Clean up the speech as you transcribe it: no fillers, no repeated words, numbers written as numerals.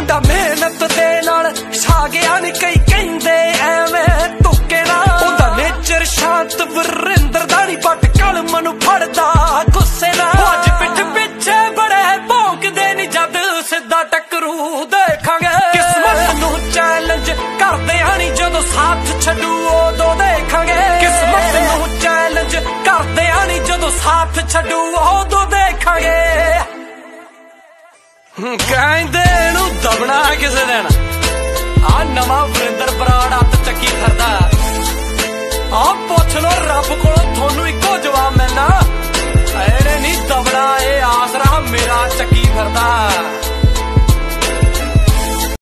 ਮੁੰਡਾ ਮਿਹਨਤ ਦੇ ਨਾਲ ਛਾ ਗਿਆ ਨੀ ਕਈ ਕਹਿੰਦੇ ਐਵੇਂ ਤੁੱਕੇ ਨਾ ਉਹਦਾ ਨੇਚਰ ਸ਼ਾਂਤ ਵਰਿੰਦਰ ਦਾ ਨੀ ਪੱਟ ਕਲਮ ਨੂੰ ਫੜਦਾ ਗੁੱਸੇ ਨਾਲ ਅੱਜ ਪਿੱਠ ਪਿੱਛੇ ਬੜੇ ਭੌਂਕਦੇ ਨੀ ਜਦ ਸਿੱਧਾ ਟੱਕਰੂ ਦੇਖਾਂਗੇ ਕਿਸਮਤ ਨੂੰ ਚੈਲੰਜ ਕਰਦੇ ਆ ਨੀ ਜਦੋਂ ਸਾਥ ਛੱਡੂ ਉਦੋਂ ਦੇਖਾਂਗੇ ਕਿਸਮਤ ਨੂੰ ਚੈਲੰਜ ਕਰਦੇ ਆ ਨੀ ਜਦੋਂ ਸਾਥ ਛੱਡੂ ਉਦੋਂ ਦੇਖਾਂਗੇ ਕਹਿੰਦੇ ਨੂੰ ਦਬਣਾ ਕਿਸੇ ਦਿਨ ਆ ਨਵਾਂ ਵਰਿੰਦਰ ਬਰਾੜ ਹੱਥ ਚੱਕੀ ਫਿਰਦਾ ਆ ਪੁੱਛ ਲੋ ਰੱਬ ਕੋਲੋਂ ਤੁਹਾਨੂੰ ਇੱਕੋ ਜਵਾਬ ਮਿਲਣਾ ਇਹਨੇ ਨਹੀਂ ਦਬਣਾ ਇਹ ਆਸਰਾ ਮੇਰਾ ਚੱਕੀ ਫਿਰਦਾ